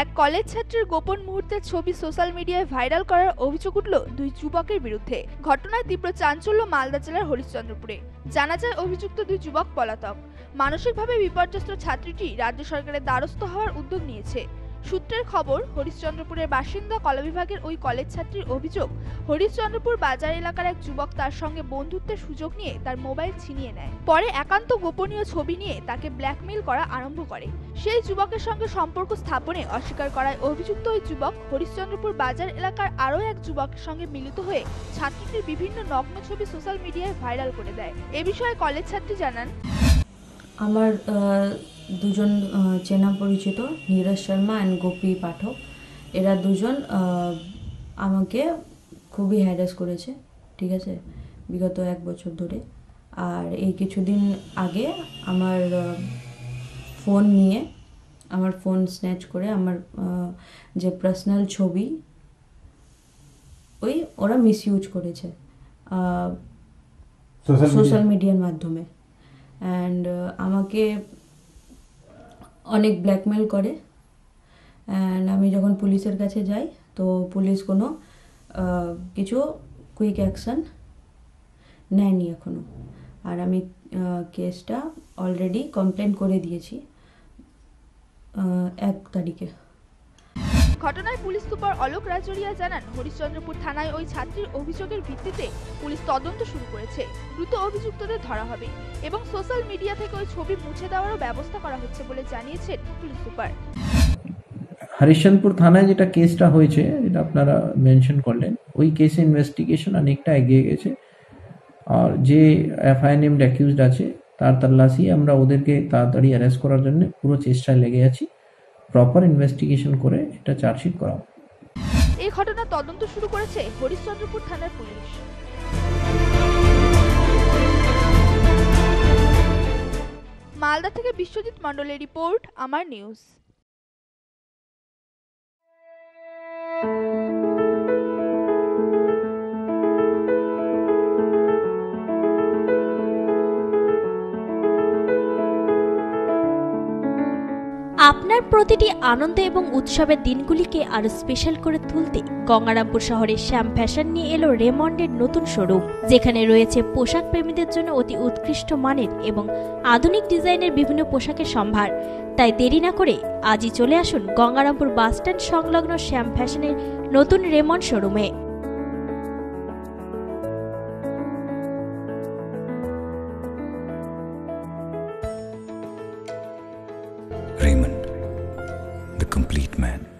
এক কলেজ ছাত্রীর গোপন মুহূর্তের ছবি সোশ্যাল মিডিয়ায় ভাইরাল করার অভিযোগ উঠল দুই যুবকের বিরুদ্ধে। ঘটনায় তীব্র চাঞ্চল্য মালদা জেলার হরিশ্চন্দ্রপুরে। জানা যায় অভিযুক্ত দুই যুবক পলাতক। মানসিকভাবে বিপর্যস্ত ছাত্রীটি রাজ্য সরকারের দ্বারস্থ হওয়ার উদ্যোগ নিয়েছে। সূত্রের খবর, হরিশ্চন্দ্রপুরের বাসিন্দা কলা বিভাগের ওই কলেজ ছাত্রীর অভিযোগ, হরিশ্চন্দ্রপুর বাজার এলাকার এক যুবক তার সঙ্গে বন্ধুত্বের সুযোগ নিয়ে তার মোবাইল ছিনিয়ে নেয়। পরে একান্ত গোপনীয় ছবি নিয়ে তাকে ব্ল্যাকমেইল করা আরম্ভ করে। সেই যুবকের সঙ্গে সম্পর্ক স্থাপনে অস্বীকার করায় অভিযুক্ত ওই যুবক হরিশ্চন্দ্রপুর বাজার এলাকার আরও এক যুবকের সঙ্গে মিলিত হয়ে ছাত্রীটির বিভিন্ন নগ্ন ছবি সোশ্যাল মিডিয়ায় ভাইরাল করে দেয়। এ বিষয়ে কলেজ ছাত্রী জানান, আমার দুজন চেনা পরিচিত নীরজ শর্মা অ্যান্ড গোপী পাঠক, এরা দুজন আমাকে খুবই হ্যারাস করেছে, ঠিক আছে, বিগত 1 বছর ধরে। আর এই কিছুদিন আগে আমার ফোন নিয়ে, আমার ফোন স্ন্যাচ করে আমার যে পার্সোনাল ছবি ওরা মিসইউজ করেছে সোশ্যাল মিডিয়ার মাধ্যমে। অ্যান্ড আমাকে অনেক ব্ল্যাকমেল করে। অ্যান্ড আমি যখন পুলিশের কাছে যাই তো পুলিশ কোনো কিছু কুইক অ্যাকশান নেয়নি এখনও। আর আমি কেসটা অলরেডি কমপ্লেন করে দিয়েছি 1 তারিখে। ঘটনায় পুলিশ সুপার অলোক রাজরিয়া জানান, হরিশ্চন্দ্রপুর থানায় ওই ছাত্রীর অভিযোগের ভিত্তিতে পুলিশ তদন্ত শুরু করেছে। দ্রুত অভিযুক্তদের ধরা হবে এবং সোশ্যাল মিডিয়া থেকে ওই ছবি মুছে দেওয়ারও ব্যবস্থা করা হচ্ছে বলে জানিয়েছেন পুলিশ সুপার। হরিশ্চন্দ্রপুর থানায় যেটা কেসটা হয়েছে, যেটা আপনারা মেনশন করলেন, ওই কেসে ইনভেস্টিগেশন অনেকটা এগিয়ে গেছে। আর যে এফআইআর নেমড অ্যাকিউজড আছে তার তল্লাশি আমরা ওদেরকে তাড়াতাড়ি অ্যারেস্ট করার জন্য পুরো চেষ্টায় লেগে আছি। প্রপার ইনভেস্টিগেশন করে এটা চার্জশিট করা হবে। এই ঘটনার তদন্ত শুরু করেছে হরিশ্চন্দ্রপুর থানার পুলিশ। মালদা থেকে বিশ্বজিৎ মণ্ডলের রিপোর্ট, আমার নিউজ। আপনার প্রতিটি আনন্দ এবং উৎসবের দিনগুলিকে আরো স্পেশাল করে তুলতে গঙ্গারামপুর শহরে শ্যাম ফ্যাশন নিয়ে এলো রেমন্ডের নতুন শোরুম, যেখানে রয়েছে পোশাক প্রেমীদের জন্য অতি উৎকৃষ্ট মানের এবং আধুনিক ডিজাইনের বিভিন্ন পোশাকের সম্ভার। তাই দেরি না করে আজই চলে আসুন গঙ্গারামপুর বাসস্ট্যান্ড সংলগ্ন শ্যাম ফ্যাশনের নতুন রেমন্ড শোরুমে। Raymond, the complete man.